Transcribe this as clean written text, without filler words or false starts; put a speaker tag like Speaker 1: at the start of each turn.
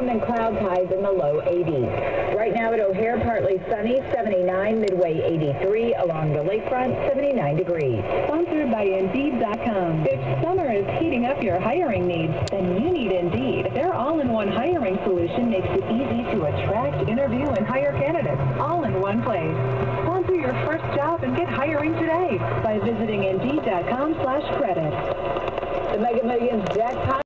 Speaker 1: storm and clouds, highs in the low 80s. Right now at O'Hare, partly sunny, 79, Midway 83, along the lakefront, 79 degrees.
Speaker 2: Sponsored by Indeed.com. If summer is heating up your hiring needs, then you need Indeed. Their all-in-one hiring solution makes it easy to attract, interview, and hire candidates all in one place. Sponsor your first job and get hiring today by visiting Indeed.com/credit.
Speaker 1: The Mega Millions jackpot